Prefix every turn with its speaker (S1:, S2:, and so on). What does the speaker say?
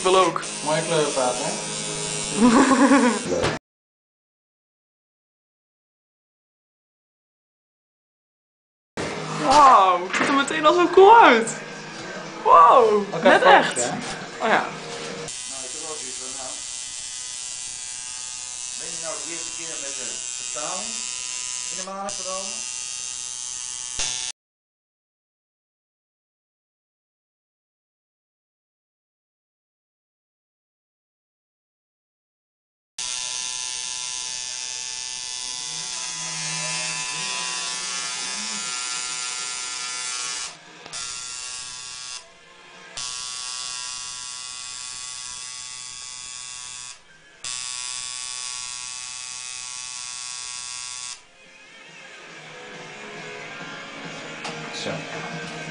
S1: wil ook.
S2: Mooie kleurenpaad, hè?
S1: Wauw, het ziet er meteen al zo cool uit. Wow,
S2: Ook
S1: net
S2: even
S1: echt.
S2: hè?
S1: Oh ja.
S2: Nou, ik heb wel zoiets van, nou. Ben je nou de eerste keer met de vertaling in de maand genomen? Zo.